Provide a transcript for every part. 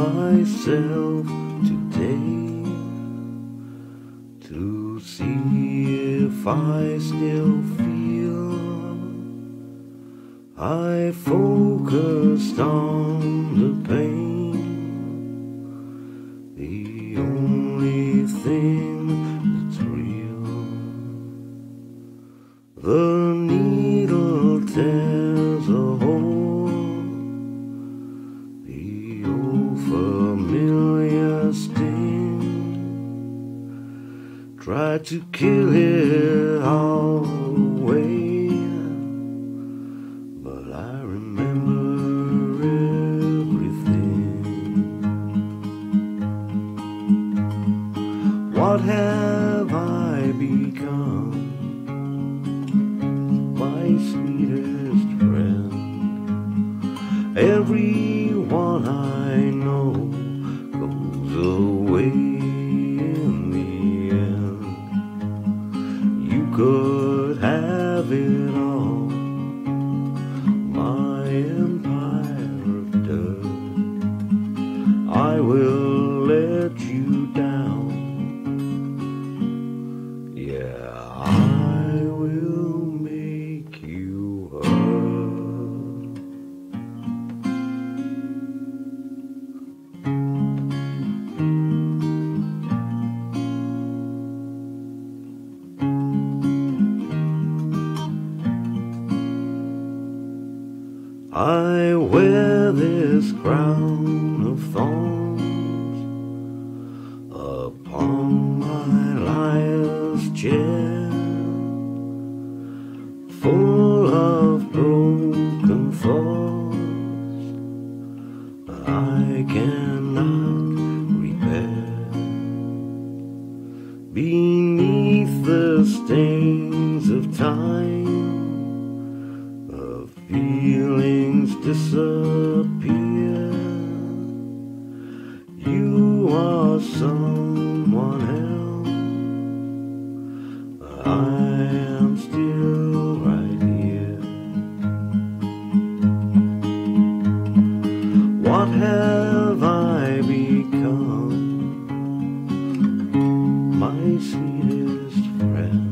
myself today to see if I still feel. I focused on the pain, the only thing that's real. The needle tears a hole, the old familiar sting. Tried to kill it all away, but I remember everything. What have I become? My sweetest friend. Everyone I know goes away in the end. You could have it all, my empire of dirt. I will let you down. Yeah, I will make you hurt. I wear this crown of thorns upon my liar's chair, full of broken thoughts I cannot repair. Beneath the stains of time, feelings disappear. You are someone else, I am still right here. What have I become? My sweetest friend.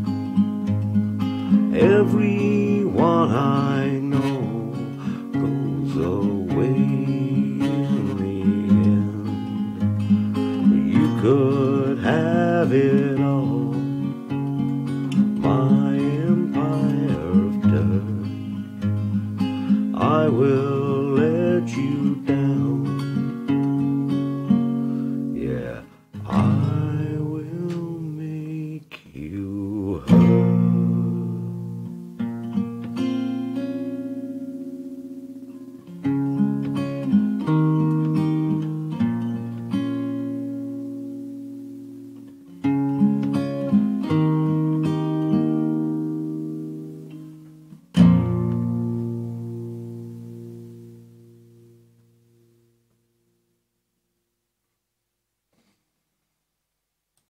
Everyone I know goes away in the end. You could have it all, my empire of dirt. I will let you down. Yeah, I will make you hurt.